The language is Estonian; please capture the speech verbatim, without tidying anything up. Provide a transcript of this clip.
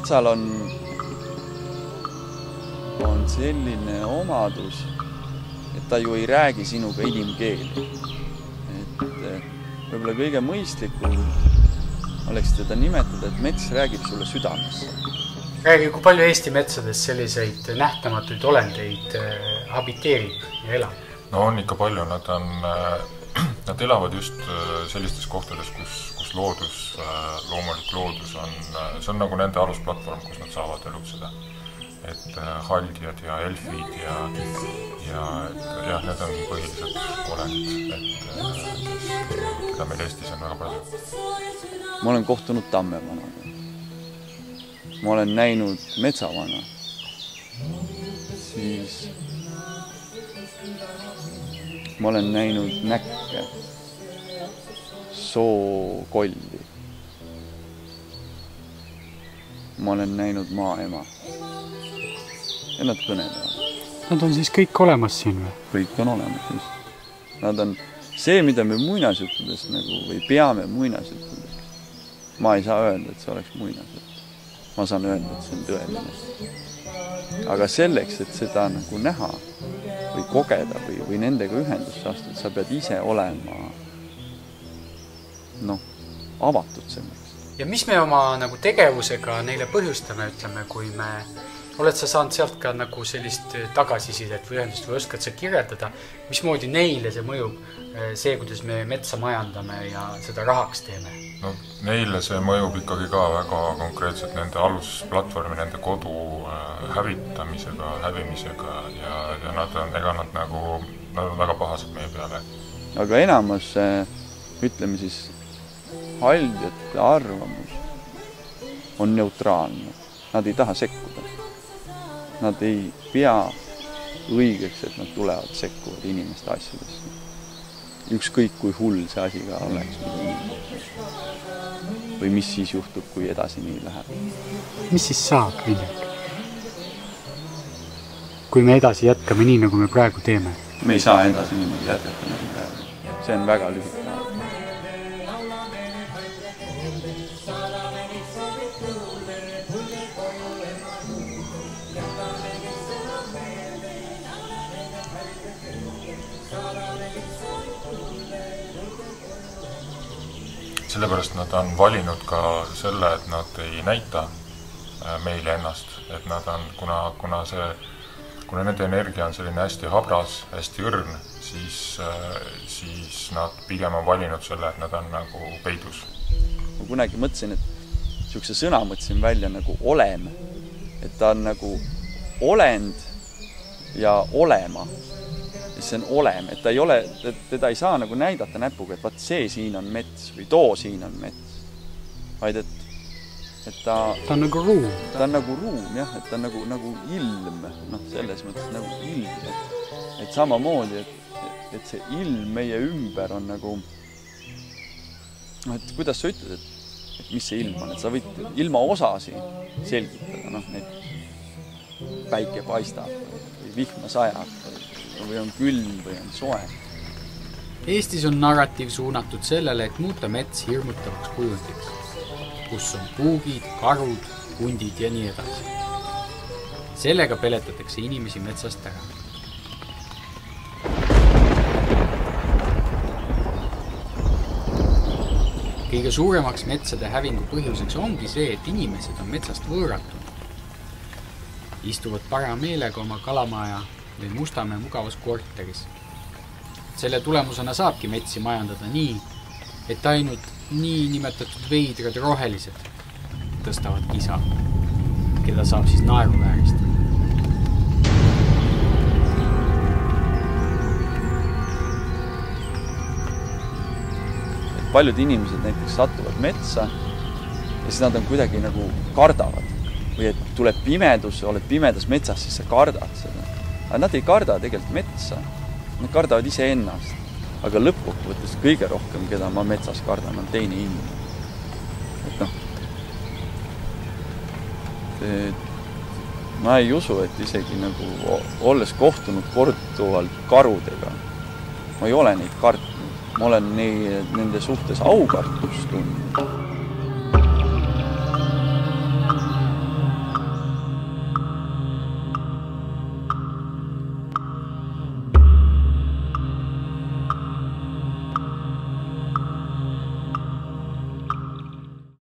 metsal on, on selline omadus, et ta ju ei räägi sinuga inimkeeli. Et võib-olla kõige mõistlikum oleks teda nimetada, et mets räägib sulle südamesse. Räägi, kui palju Eesti metsades selliseid nähtamatuid olendeid habiteerib ja elab? No on ikka palju, nad on, nad elavad just sellistes kohtades, kus, kus loodus, loomulik loodus on, see on nagu nende alusplatvorm, kus nad saavad elutseda. Et haldjad ja elfid ja, ja et, jah, need on põhilised olendid, et keda meil Eestis on väga palju. Ma olen kohtunud tammevanaga. Ma olen näinud metsavana. Siis ma olen näinud näkke, sookolli. Ma olen näinud maaema. Ja nad kõnelevad. Nad on siis kõik olemas siin või? Kõik on olemas just. Nad on see, mida me muinasjuttudest nagu, või peame muinasjuttudest. Ma ei saa öelda, et see oleks muinasjutt. Ma saan öelda, et see on tõeline. Aga selleks, et seda nagu näha või kogeda või, või nendega ühendusse astuda, sa pead ise olema no, avatud selleks. Ja mis me oma nagu tegevusega neile põhjustame, ütleme, kui me oled sa saanud sealt ka nagu sellist tagasisidet või ühendust või oskad sa kirjeldada, mismoodi neile see mõjub, see, kuidas me metsa majandame ja seda rahaks teeme? No, neile see mõjub ikkagi ka väga konkreetselt nende alusplatvormi, nende kodu hävitamisega, hävimisega ja, ja nad on, ega nad nagu, nad on väga pahased meie peale. Aga enamus, ütleme siis, haldjate arvamus on neutraalne. Nad ei taha sekkuda. Nad ei pea õigeks, et nad tulevad sekkuvad inimeste asjadesse. Ükskõik kui hull see asi ka oleks. Või mis siis juhtub, kui edasi nii läheb. Mis siis saab, Vilják? Kui me edasi jätkame nii, nagu me praegu teeme? Me ei saa edasi niimoodi jätkata nagu praegu. See on väga lühike. Sellepärast nad on valinud ka selle, et nad ei näita meile ennast, et nad on, kuna, kuna, see, kuna nende energia on selline hästi habras, hästi õrn, siis, siis nad pigem on valinud selle, et nad on nagu peidus. Ma kunagi mõtlesin, et sihukese sõna mõtlesin välja nagu olem, et ta on nagu olend ja olema. See on olem, et ta ei ole, teda ei saa nagu näidata näpuga, et vaat see siin on mets või too siin on mets. Vaid et, et ta... Ta on nagu ruum. Ta on nagu ruum, jah, et ta on nagu, nagu ilm, noh, selles mõttes nagu ilm. Et, et samamoodi, et, et see ilm meie ümber on nagu... No, et kuidas sa ütled, et, et mis see ilm on, et sa võid ilma osasi selgitada, noh, need päike paistab või vihma sajab või on külm või on soe. Eestis on narratiiv suunatud sellele, et muuta mets hirmutavaks kujundiks, kus on puugid, karud, hundid ja nii edasi. Sellega peletatakse inimesi metsast ära. Kõige suuremaks metsade hävingu põhjuseks ongi see, et inimesed on metsast võõratunud. Istuvad para meelega oma kalamaja või Mustamäe mugavas korteris. Selle tulemusena saabki metsi majandada nii, et ainult nii nimetatud veidrad rohelised tõstavad kisa, keda saab siis naeruvääristada. Paljud inimesed näiteks satuvad metsa ja siis nad on kuidagi nagu kardavad. Või et tuleb pimedus, oled pimedas metsas, siis sa kardad seda. Aga nad ei karda tegelikult metsa. Nad kardavad ise ennast. Aga lõppkokkuvõttes kõige rohkem, keda ma metsas kardan, on teine inimene. Et noh, et ma ei usu, et isegi nagu olles kohtunud korduvalt karudega, ma ei ole neid kartnud. Ma olen neid, nende suhtes aukartust tundnud.